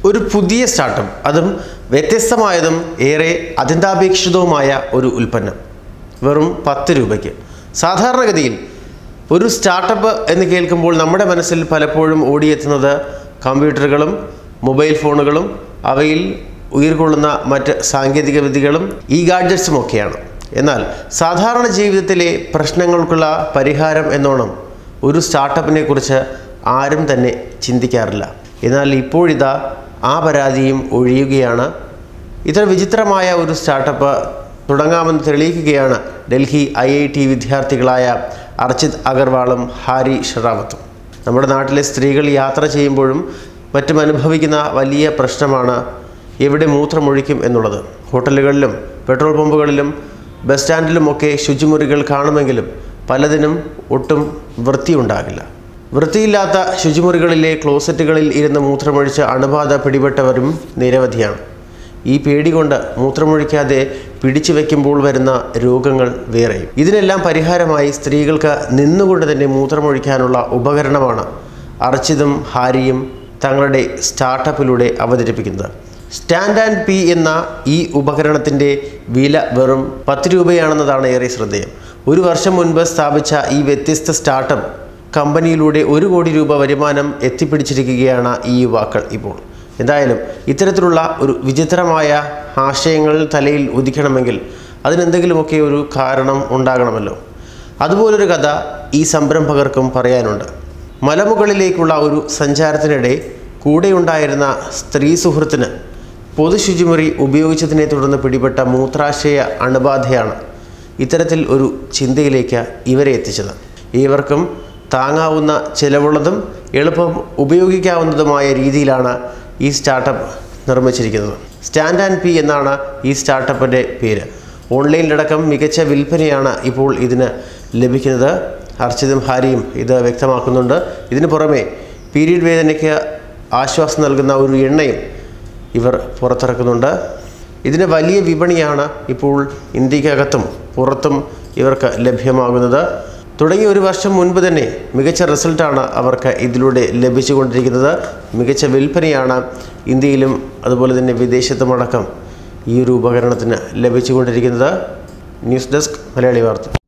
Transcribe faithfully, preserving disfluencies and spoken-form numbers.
ഒരു പുതിയ സ്റ്റാർട്ടപ്പ്, അതും വ്യത്യസ്തമായതും ഏറെ അത്യന്താപേക്ഷിതവുമായ ഒരു ഉൽപ്പന്നം വെറും പത്ത് രൂപയ്ക്ക്. സാധാരണഗതിയിൽ ഒരു സ്റ്റാർട്ടപ്പ് എന്ന് കേൾക്കുമ്പോൾ നമ്മുടെ മനസ്സിൽ പലപ്പോഴും ഓടിയെത്തുന്നത് കമ്പ്യൂട്ടറുകളും മൊബൈൽ ഫോണുകളും അവയിൽ ഉയർകൊള്ളുന്ന മറ്റ് സാങ്കേതിക വിദ്യകളും ഈ ഗാഡ്ജറ്റ്സും ഒക്കെയാണ്. എന്നാൽ സാധാരണ ജീവിതത്തിലെ പ്രശ്നങ്ങൾക്കുള്ള പരിഹാരം എന്നോണം ഒരു സ്റ്റാർട്ടപ്പിനെ കുറിച്ച് ആരും തന്നെ ചിന്തിക്കാറില്ല. എന്നാൽ ഇപ്പോഴിതാ ആ പരാതിയും ഒഴിയുകയാണ്. ഇത്ര വിചിത്രമായ ഒരു സ്റ്റാർട്ടപ്പ് തുടങ്ങാമെന്ന് തെളിയിക്കുകയാണ് ഡൽഹി ഐ ഐ ടി വിദ്യാർത്ഥികളായ അർച്ചിത് അഗർവാളും ഹാരി ഷെറാവത്തും. നമ്മുടെ നാട്ടിലെ സ്ത്രീകൾ യാത്ര ചെയ്യുമ്പോഴും മറ്റും അനുഭവിക്കുന്ന വലിയ പ്രശ്നമാണ് എവിടെ മൂത്രമൊഴിക്കും എന്നുള്ളത്. ഹോട്ടലുകളിലും പെട്രോൾ പമ്പുകളിലും ബസ് സ്റ്റാൻഡിലുമൊക്കെ ശുചിമുറികൾ കാണുമെങ്കിലും പലതിനും ഒട്ടും വൃത്തിയുണ്ടാകില്ല. വൃത്തിയില്ലാത്ത ശുചിമുറികളിലെ ക്ലോസറ്റുകളിൽ ഇരുന്ന് മൂത്രമൊഴിച്ച് അണുബാധ പിടിപെട്ടവരും നിരവധിയാണ്. ഈ പേടി കൊണ്ട് മൂത്രമൊഴിക്കാതെ പിടിച്ചു വയ്ക്കുമ്പോൾ വരുന്ന രോഗങ്ങൾ വേറെയും. ഇതിനെല്ലാം പരിഹാരമായി സ്ത്രീകൾക്ക് നിന്നുകൊണ്ട് തന്നെ മൂത്രമൊഴിക്കാനുള്ള ഉപകരണമാണ് അർച്ചിതും ഹാരിയും തങ്ങളുടെ സ്റ്റാർട്ടപ്പിലൂടെ അവതരിപ്പിക്കുന്നത്. സ്റ്റാൻഡ് ആൻഡ് പി എന്ന ഈ ഉപകരണത്തിൻ്റെ വില വെറും പത്ത് രൂപയാണെന്നതാണ് ഏറെ ശ്രദ്ധേയം. ഒരു വർഷം മുൻപ് സ്ഥാപിച്ച ഈ വ്യത്യസ്ത സ്റ്റാർട്ടപ്പ് കമ്പനിയിലൂടെ ഒരു കോടി രൂപ വരുമാനം എത്തിപ്പിടിച്ചിരിക്കുകയാണ് ഈ യുവാക്കൾ ഇപ്പോൾ. എന്തായാലും ഇത്തരത്തിലുള്ള ഒരു വിചിത്രമായ ആശയങ്ങൾ തലയിൽ ഉദിക്കണമെങ്കിൽ അതിനെന്തെങ്കിലുമൊക്കെ ഒരു കാരണം ഉണ്ടാകണമല്ലോ. അതുപോലൊരു കഥ ഈ സംരംഭകർക്കും പറയാനുണ്ട്. മലമുകളിലേക്കുള്ള ഒരു സഞ്ചാരത്തിനിടെ കൂടെയുണ്ടായിരുന്ന സ്ത്രീ സുഹൃത്തിന് പൊതുശുചിമുറി ഉപയോഗിച്ചതിനെ തുടർന്ന് പിടിപെട്ട മൂത്രാശയ അണുബാധയാണ് ഇത്തരത്തിൽ ഒരു ചിന്തയിലേക്ക് ഇവരെ എത്തിച്ചത്. ഏവർക്കും താങ്ങാവുന്ന ചിലവുള്ളതും എളുപ്പം ഉപയോഗിക്കാവുന്നതുമായ രീതിയിലാണ് ഈ സ്റ്റാർട്ടപ്പ് നിർമ്മിച്ചിരിക്കുന്നത്. സ്റ്റാൻഡ് ആൻഡ് പി എന്നാണ് ഈ സ്റ്റാർട്ടപ്പിൻ്റെ പേര്. ഓൺലൈനിലടക്കം മികച്ച വിൽപ്പനയാണ് ഇപ്പോൾ ഇതിന് ലഭിക്കുന്നത്. അർച്ചിതും ഹാരിയും ഇത് വ്യക്തമാക്കുന്നുണ്ട്. ഇതിനു പുറമെ പീരീഡ് വേദനയ്ക്ക് ആശ്വാസം നൽകുന്ന ഒരു എണ്ണയും ഇവർ പുറത്തിറക്കുന്നുണ്ട്. ഇതിന് വലിയ വിപണിയാണ് ഇപ്പോൾ ഇന്ത്യക്കകത്തും പുറത്തും ഇവർക്ക് ലഭ്യമാകുന്നത്. തുടങ്ങി ഒരു വർഷം മുൻപ് തന്നെ മികച്ച റിസൾട്ടാണ് അവർക്ക് ഇതിലൂടെ ലഭിച്ചുകൊണ്ടിരിക്കുന്നത്. മികച്ച വിൽപ്പനയാണ് ഇന്ത്യയിലും അതുപോലെ തന്നെ വിദേശത്തുമടക്കം ഈ ഒരു ഉപകരണത്തിന് ലഭിച്ചുകൊണ്ടിരിക്കുന്നത്. ന്യൂസ് ഡെസ്ക് മലയാളി വാർത്ത.